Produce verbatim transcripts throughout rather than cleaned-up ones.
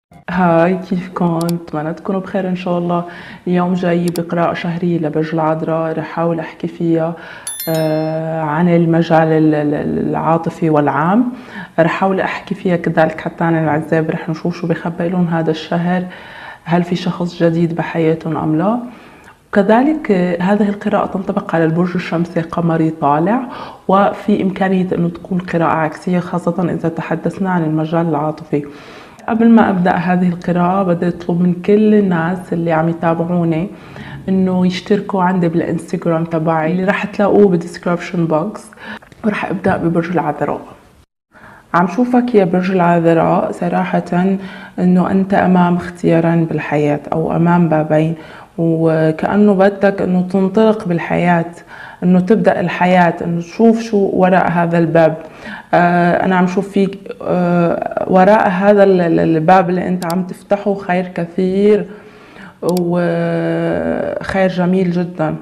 هاي، كيفكن؟ بتمنى تكونوا بخير ان شاء الله. اليوم جاي بقراءة شهرية لبرج العذراء، رح احاول احكي فيها آه، عن المجال ال- ال- العاطفي والعام. رح احاول احكي فيها كذلك حتى عن العزاب، رح نشوف شو بخبئ لهم هذا الشهر، هل في شخص جديد بحياتهم ام لا. وكذلك آه، هذه القراءة تنطبق على البرج الشمسي قمري طالع، وفي إمكانية أنه تكون قراءة عكسية خاصة إذا تحدثنا عن المجال العاطفي. قبل ما أبدأ هذه القراءة بدي أطلب من كل الناس اللي عم يتابعوني إنه يشتركوا عندي بالإنستغرام تبعي اللي رح تلاقوه بالديسكربشن بوكس. ورح أبدأ ببرج العذراء. عم شوفك يا برج العذراء صراحة إنه أنت أمام اختيارين بالحياة أو أمام بابين، وكأنه بدك إنه تنطلق بالحياة، إنه تبدأ الحياة، إنه تشوف شو وراء هذا الباب. آه أنا عم شوف فيك آه وراء هذا الباب اللي أنت عم تفتحه خير كثير وخير جميل جدا،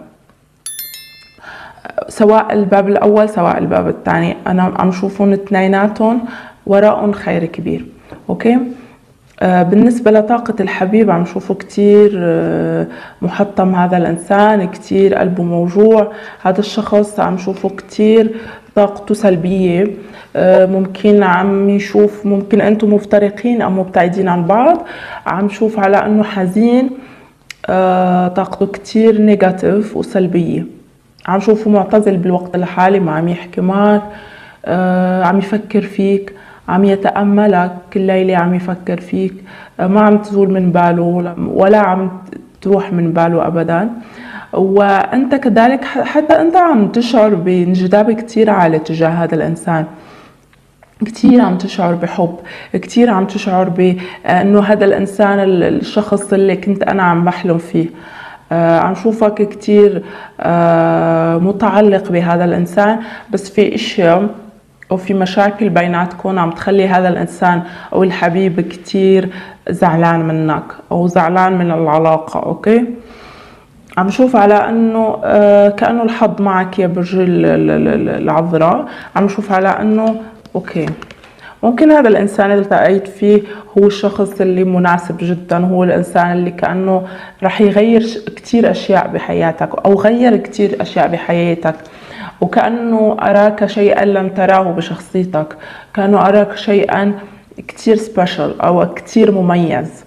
سواء الباب الأول سواء الباب الثاني. أنا عم شوفهم اثنيناتهم وراءهم خير كبير. أوكي. آه بالنسبة لطاقة الحبيب عم شوفه كتير آه محطم، هذا الإنسان كتير قلبه موجوع، هذا الشخص عم شوفه كتير طاقته سلبية. آه ممكن عم يشوف، ممكن أنتم مفترقين أو مبتعدين عن بعض، عم شوف على أنه حزين. آه طاقته كتير نيجاتيف وسلبية، عم شوفه معتزل بالوقت الحالي، ما عم يحكي معك. آه عم يفكر فيك، عم يتأملك كل ليلة، عم يفكر فيك. آه ما عم تزول من باله ولا عم تروح من باله أبدا. وأنت كذلك حتى أنت عم تشعر بانجذاب كتير عالي تجاه هذا الإنسان، كتير عم تشعر بحب، كتير عم تشعر بأنه هذا الإنسان الشخص اللي كنت أنا عم بحلم فيه. آه عم شوفك كتير آه متعلق بهذا الإنسان، بس في اشياء أو في مشاكل بيناتكم عم تخلي هذا الإنسان أو الحبيب كتير زعلان منك أو زعلان من العلاقة. أوكي. عم شوف على أنه آه كأنه الحظ معك يا برج العذراء، عم شوف على أنه أوكي ممكن هذا الإنسان اللي التقيت فيه هو الشخص اللي مناسب جدا، هو الإنسان اللي كأنه رح يغير كتير أشياء بحياتك أو غير كتير أشياء بحياتك، وكأنه أراك شيئا لم تراه بشخصيتك، كأنه أراك شيئا كتير سبيشال أو كتير مميز.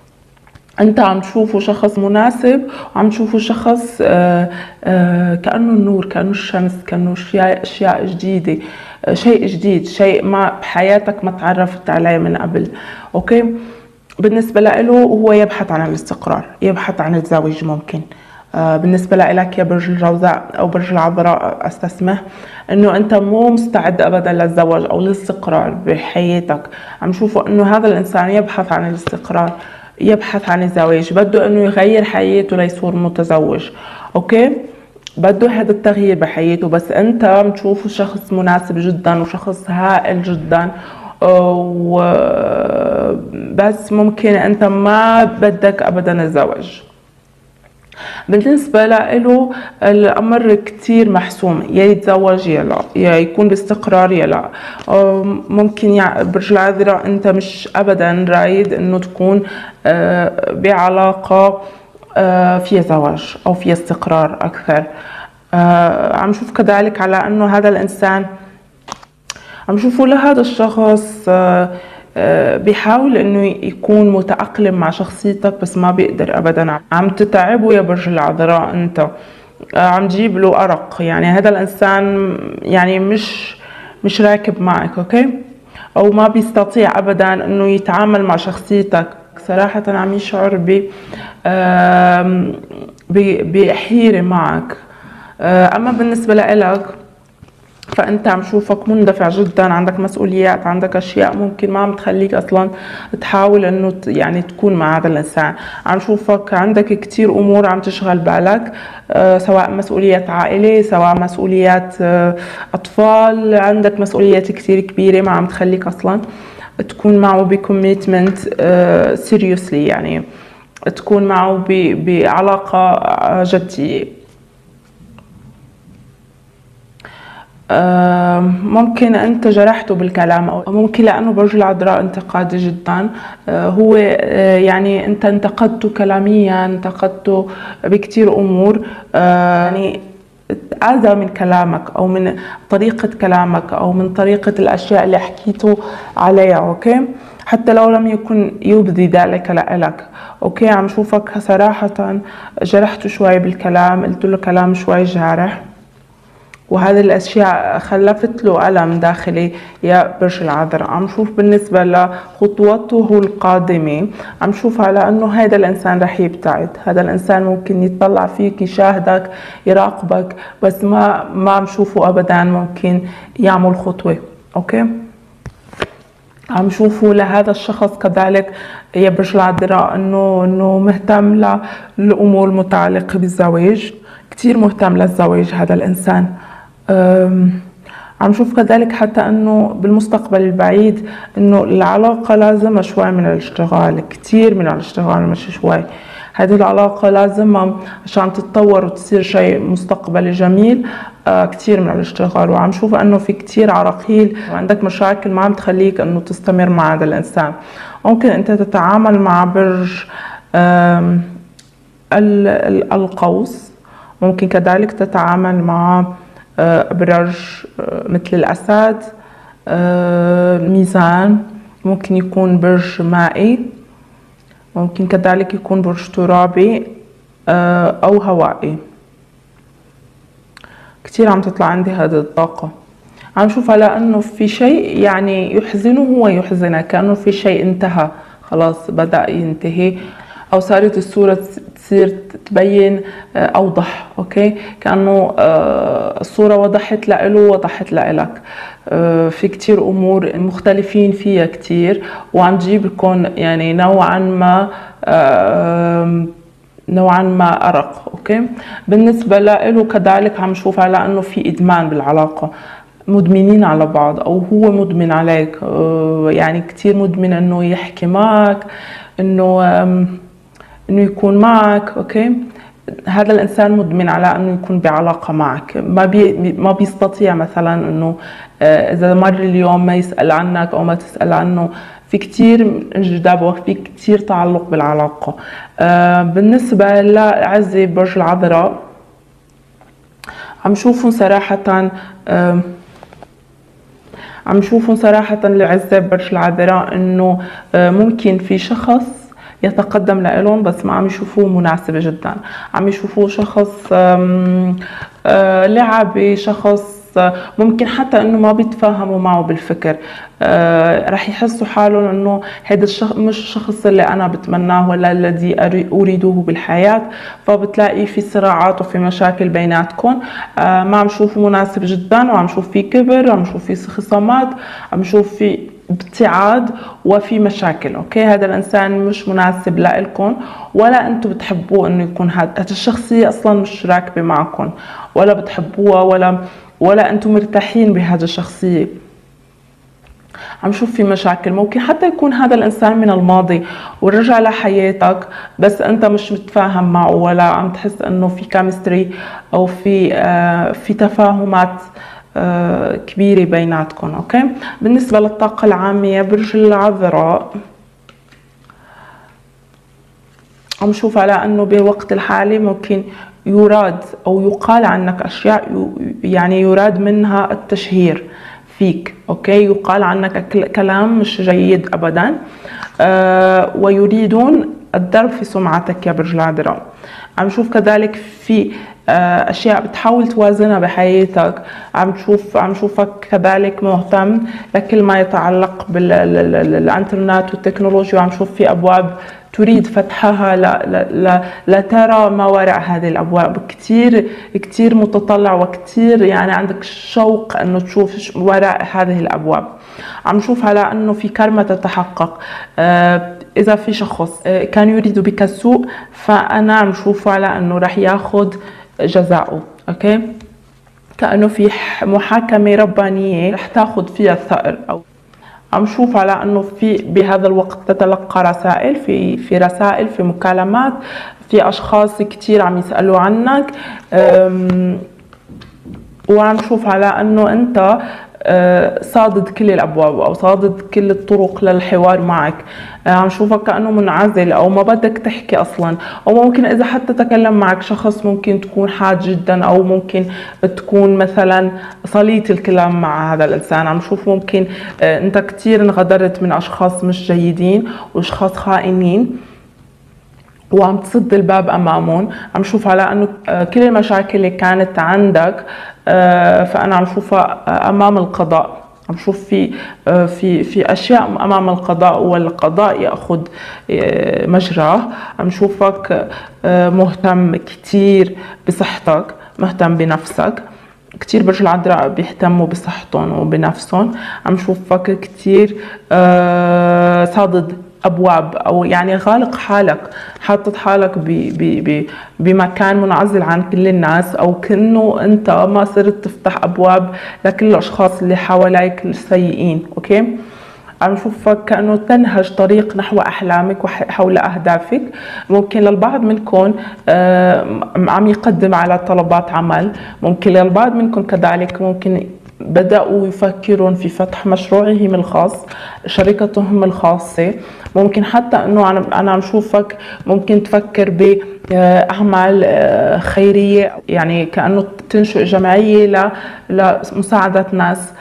أنت عم تشوفه شخص مناسب، وعم تشوفه شخص آآ آآ كأنه النور، كأنه الشمس، كأنه أشياء أشياء جديدة، شيء جديد، شيء ما بحياتك ما تعرفت عليه من قبل. أوكي. بالنسبة له هو يبحث عن الاستقرار، يبحث عن الزواج. ممكن آه بالنسبة لك يا برج الجوزاء أو برج العذراء أستسمح أنه أنت مو مستعد أبدا للزواج أو الاستقرار بحياتك. عم شوفه أنه هذا الإنسان يبحث عن الاستقرار، يبحث عن الزواج، بده أنه يغير حياته ليصير متزوج. أوكي. بده هذا التغيير بحياته، بس أنت عم تشوفه شخص مناسب جدا وشخص هائل جدا، وبس ممكن أنت ما بدك أبدا الزواج. بالنسبة له الأمر كتير محسوم، يا يتزوج يا لا، يا يكون باستقرار يا لا. ممكن يعني برج العذراء أنت مش أبدا رايد أنه تكون بعلاقة فيها زواج أو فيها استقرار أكثر. عم شوف كذلك على أنه هذا الإنسان عم شوفوا لهذا الشخص بيحاول انه يكون متأقلم مع شخصيتك، بس ما بيقدر ابدا. عم تتعبه يا برج العذراء، انت عم تجيب له ارق، يعني هذا الانسان يعني مش مش راكب معك. اوكي. او ما بيستطيع ابدا انه يتعامل مع شخصيتك. صراحة عم يشعر ب بحيرة معك. اما بالنسبة لك فانت عم شوفك مندفع جدا، عندك مسؤوليات، عندك اشياء ممكن ما عم تخليك اصلا تحاول انه يعني تكون مع هذا الانسان. عم شوفك عندك كتير امور عم تشغل بالك، أه سواء مسؤوليات عائلة سواء مسؤوليات أه اطفال، عندك مسؤوليات كتير كبيرة ما عم تخليك اصلا تكون معه بكوميتمنت أه سيريوسلي، يعني تكون معه بعلاقة جدية. ممكن أنت جرحته بالكلام، أو ممكن لأنه برج العذراء انتقادي جدا، هو يعني أنت انتقدته كلاميا، انتقدته بكتير أمور، يعني تأذى من كلامك أو من طريقة كلامك أو من طريقة الأشياء اللي حكيته عليها. أوكي، حتى لو لم يكن يبدي ذلك لك. أوكي، عم شوفك صراحة جرحته شوي بالكلام، قلت له كلام شوي جارح، وهذه الأشياء خلفت له ألم داخلي يا برج العذراء. عم شوف بالنسبة لخطوته القادمة، عم شوف على أنه هذا الإنسان رح يبتعد، هذا الإنسان ممكن يتطلع فيك، يشاهدك، يراقبك، بس ما ما عم شوفه أبدا ممكن يعمل خطوة. أوكي، عم شوفوا لهذا الشخص كذلك يا برج العذراء انه انه مهتم للامور المتعلقه بالزواج، كثير مهتم للزواج هذا الانسان. عم شوف كذلك حتى انه بالمستقبل البعيد انه العلاقه لازمها شوي من الاشتغال، كثير من الاشتغال مش شوي. هذه العلاقة لازم عشان تتطور وتصير شيء مستقبلي جميل، آه كتير من الاشتغال. وعم شوف انه في كتير عراقيل وعندك مشاكل ما عم تخليك انه تستمر مع هذا الانسان. ممكن انت تتعامل مع برج القوس، ممكن كذلك تتعامل مع أبراج مثل الأسد، الميزان، ممكن يكون برج مائي، ممكن كذلك يكون برج ترابي أو هوائي. كتير عم تطلع عندي هذه الطاقة. عم شوف على أنه في شيء يعني يحزنه ويحزنك، كأنه في شيء انتهى خلاص بدأ ينتهي، أو صارت الصورة تصير تبين أوضح. أوكي، كأنه الصورة وضحت لإله وضحت لإلك. في كتير أمور مختلفين فيها كتير، وعم تجيب لكم يعني نوعا ما نوعا ما أرق. أوكي، بالنسبة له كذلك عم شوف على أنه في إدمان بالعلاقة، مدمنين على بعض أو هو مدمن عليك، يعني كتير مدمن أنه يحكي معك، أنه انه يكون معك. اوكي، هذا الانسان مدمن على انه يكون بعلاقه معك، ما بي ما بيستطيع مثلا انه اذا مر اليوم ما يسال عنك او ما تسال عنه. في كتير انجذاب وفي كتير تعلق بالعلاقه. آه بالنسبه لعزة برج العذراء، عم شوفهم صراحه آه عم شوفهم صراحه لعزة برج العذراء انه آه ممكن في شخص يتقدم لهم، بس ما عم يشوفوه مناسب جدا، عم يشوفوه شخص لعبي، شخص ممكن حتى انه ما بيتفاهموا معه بالفكر. رح يحسوا حالهم انه هذا الشخص مش الشخص اللي انا بتمناه ولا الذي اريده بالحياه، فبتلاقي في صراعات وفي مشاكل بيناتكم. ما عم شوفه مناسب جدا، وعم شوف في كبر، عم شوف في خصامات، عم شوف في ابتعاد وفي مشاكل. اوكي، هذا الانسان مش مناسب لكم ولا انتم بتحبوه انه يكون. هذا الشخصيه اصلا مش راكبه معكم ولا بتحبوها ولا ولا انتم مرتاحين بهذه الشخصيه. عم شوف في مشاكل، ممكن حتى يكون هذا الانسان من الماضي ورجع لحياتك، بس انت مش متفاهم معه ولا عم تحس انه في كيمستري او في آه في تفاهمات آه كبيرة بيناتكم. اوكي، بالنسبة للطاقة العامة يا برج العذراء، عم شوف على انه بالوقت الحالي ممكن يراد او يقال عنك اشياء، يعني يراد منها التشهير فيك. اوكي، يقال عنك كلام مش جيد ابدا، آه ويريدون الضرب في سمعتك يا برج العذراء. عم شوف كذلك في اشياء بتحاول توازنها بحياتك. عم تشوف عم شوفك كذلك مهتم لكل ما يتعلق بالانترنت والتكنولوجيا، وعم شوف في ابواب تريد فتحها لترى ما وراء هذه الابواب. كثير كثير متطلع وكثير يعني عندك شوق انه تشوف وراء هذه الابواب. عم شوف على انه في كرمة تتحقق. اذا في شخص كان يريد بك السوء، فانا عم شوفه على انه رح ياخذ جزاؤه. اوكي، كأنه في محاكمة ربانية رح تاخذ فيها الثأر. أو عم شوف على انه في بهذا الوقت تتلقى رسائل، في في رسائل، في مكالمات، في اشخاص كتير عم يسألوا عنك، وعم شوف على انه انت صادد كل الابواب او صادد كل الطرق للحوار معك. عم شوفك كانه منعزل او ما بدك تحكي اصلا، او ممكن اذا حتى تكلم معك شخص ممكن تكون حاد جدا، او ممكن تكون مثلا صليت الكلام مع هذا الانسان. عم شوف ممكن انت كثير انغدرت من اشخاص مش جيدين واشخاص خائنين وعم تصد الباب امامهم. عم شوف على انه كل المشاكل اللي كانت عندك فانا عم شوفها امام القضاء. عم شوف في في في اشياء امام القضاء والقضاء ياخذ مجراه. عم شوفك مهتم كثير بصحتك، مهتم بنفسك. كتير برج العذراء بيهتموا بصحتهم وبنفسهم. عم شوفك كتير صادد ابواب، او يعني غالق حالك، حاطط حالك بمكان منعزل عن كل الناس، او كأنه انت ما صرت تفتح ابواب لكل الاشخاص اللي حواليك السيئين. اوكي، عم شوفك كأنه تنهج طريق نحو أحلامك وحول أهدافك. ممكن للبعض منكم عم يقدم على طلبات عمل، ممكن للبعض منكم كذلك ممكن بدأوا يفكرون في فتح مشروعهم الخاص، شركتهم الخاصة. ممكن حتى أنه أنا عم شوفك ممكن تفكر بأعمال خيرية، يعني كأنه تنشئ جمعية لمساعدة ناس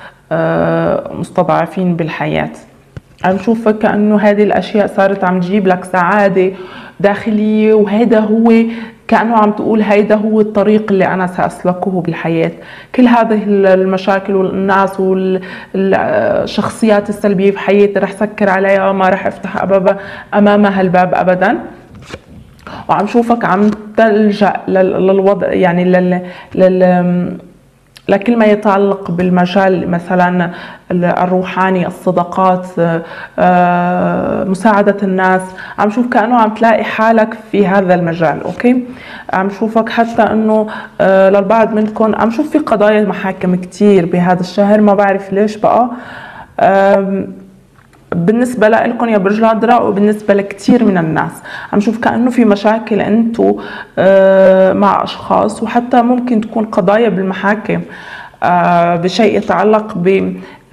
مستضعفين بالحياة. عم شوفك كأنه هذه الأشياء صارت عم تجيب لك سعادة داخلية، وهذا هو كأنه عم تقول هيدا هو الطريق اللي أنا سأسلكه بالحياة. كل هذه المشاكل والناس والشخصيات السلبية في حياتي رح سكر عليها، ما رح افتح أبابا أمامها الباب أبدا. وعم شوفك عم تلجأ للوضع، يعني لل, لل... لكل ما يتعلق بالمجال مثلا الروحاني، الصدقات، مساعدة الناس. عم شوف كأنه عم تلاقي حالك في هذا المجال. اوكي، عم شوفك حتى انه للبعض منكم عم شوف في قضايا محاكم كتير بهذا الشهر، ما بعرف ليش بقى. بالنسبة لكم يا برج العذراء وبالنسبة لكثير من الناس عم شوف كأنه في مشاكل انتو مع اشخاص، وحتى ممكن تكون قضايا بالمحاكم بشيء يتعلق ب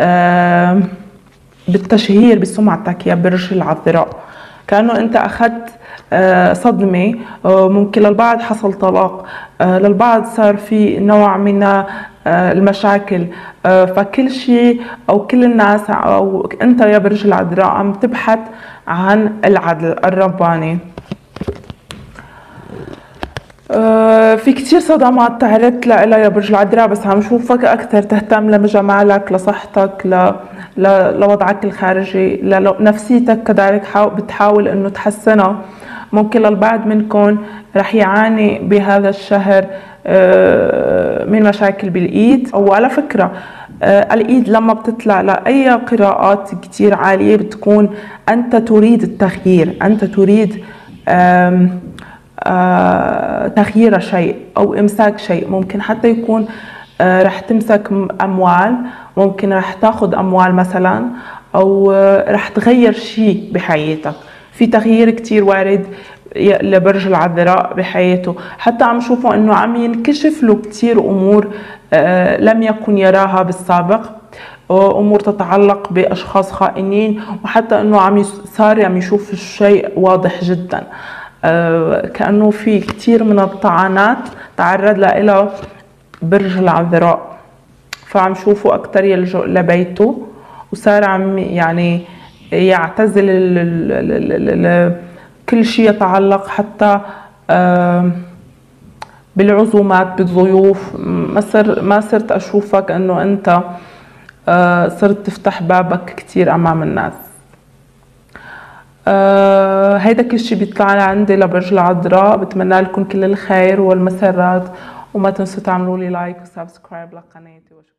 بالتشهير بسمعتك يا برج العذراء. كأنه انت اخذت صدمة، ممكن للبعض حصل طلاق، للبعض صار في نوع من المشاكل. فكل شيء او كل الناس او انت يا برج العذراء عم تبحث عن العدل الرباني. في كتير صدمات تعرضت لها يا برج العذراء، بس عم شوفك اكثر تهتم لجمالك، لصحتك، ل... ل... لوضعك الخارجي، لنفسيتك كذلك بتحاول انه تحسنها. ممكن للبعض منكم رح يعاني بهذا الشهر من مشاكل بالايد. وعلى فكرة الايد لما بتطلع لاي قراءات كتير عالية بتكون انت تريد التغيير، انت تريد آم آم تغيير شيء او امساك شيء. ممكن حتى يكون رح تمسك اموال، ممكن رح تاخذ اموال مثلا، او رح تغير شيء بحياتك. في تغيير كتير وارد لبرج العذراء بحياته. حتى عم شوفوا انه عم ينكشف له كتير امور آه لم يكن يراها بالسابق، امور تتعلق باشخاص خائنين، وحتى انه عم صار عم يشوف الشيء واضح جدا. آه كانه في كتير من الطعنات تعرض لها برج العذراء، فعم شوفوا اكثر يلجؤ لبيته، وصار عم يعني يعتزل ال ال ال ال كل شيء يتعلق حتى بالعزومات، بالضيوف. ما صر ما صرت اشوفك انه انت صرت تفتح بابك كتير امام الناس. هيدا كل شيء بيطلع عندي لبرج العذراء. بتمنى لكم كل الخير والمسرات، وما تنسوا تعملوا لي لايك وسبسكرايب لقناتي.